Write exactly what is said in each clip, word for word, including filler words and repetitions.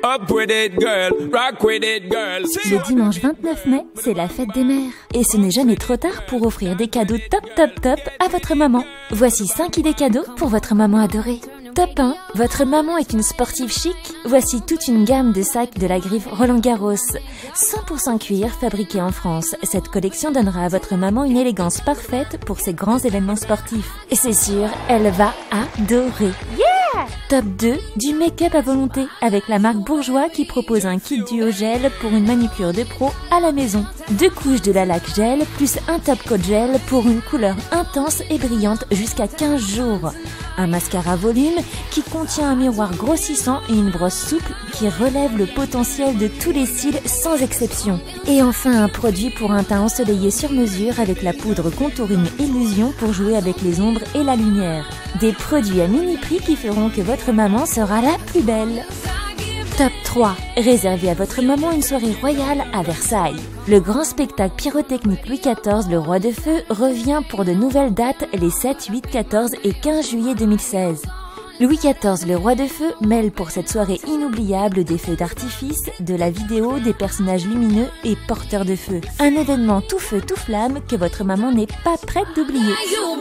Up with it, girl. Rock with it, girl. Le dimanche vingt-neuf mai, c'est la fête des mères. Et ce n'est jamais trop tard pour offrir des cadeaux top top top à votre maman. Voici cinq idées cadeaux pour votre maman adorée. Top un. Votre maman est une sportive chic. Voici toute une gamme de sacs de la griffe Roland Garros. cent pour cent cuir, fabriqué en France. Cette collection donnera à votre maman une élégance parfaite pour ses grands événements sportifs. Et c'est sûr, elle va adorer. Yeah! Top deux. Du make-up à volonté avec la marque Bourjois qui propose un kit duo gel pour une manucure de pro à la maison. Deux couches de la lac gel plus un top coat gel pour une couleur intense et brillante jusqu'à quinze jours. Un mascara volume qui contient un miroir grossissant et une brosse souple qui relève le potentiel de tous les cils sans exception. Et enfin un produit pour un teint ensoleillé sur mesure avec la poudre Contouring Illusion pour jouer avec les ombres et la lumière. Des produits à mini prix qui feront que votre maman sera la plus belle. Top trois. Réservez à votre maman une soirée royale à Versailles. Le grand spectacle pyrotechnique Louis quatorze, le roi de feu, revient pour de nouvelles dates les sept, huit, quatorze et quinze juillet deux mille seize. Louis quatorze, le roi de feu, mêle pour cette soirée inoubliable des feux d'artifice, de la vidéo, des personnages lumineux et porteurs de feu. Un événement tout feu, tout flamme que votre maman n'est pas prête d'oublier.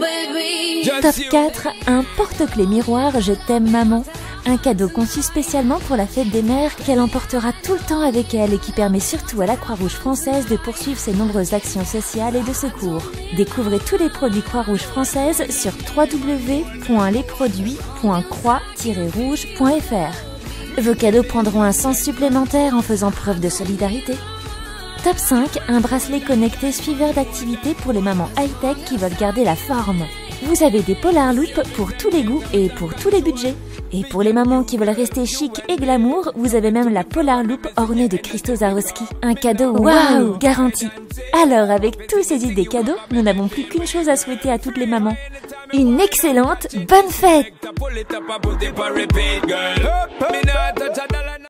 Top quatre. Un porte-clés miroir Je t'aime maman. Un cadeau conçu spécialement pour la fête des mères qu'elle emportera tout le temps avec elle et qui permet surtout à la Croix-Rouge française de poursuivre ses nombreuses actions sociales et de secours. Découvrez tous les produits Croix-Rouge française sur w w w point les produits point croix tiret rouge point f r. Vos cadeaux prendront un sens supplémentaire en faisant preuve de solidarité. Top cinq. Un bracelet connecté suiveur d'activité pour les mamans high-tech qui veulent garder la forme. Vous avez des Polar Loop pour tous les goûts et pour tous les budgets. Et pour les mamans qui veulent rester chic et glamour, vous avez même la Polar Loop ornée de cristaux Swarovski. Un cadeau waouh wow, garanti. Alors avec tous ces idées cadeaux, nous n'avons plus qu'une chose à souhaiter à toutes les mamans. Une excellente bonne fête!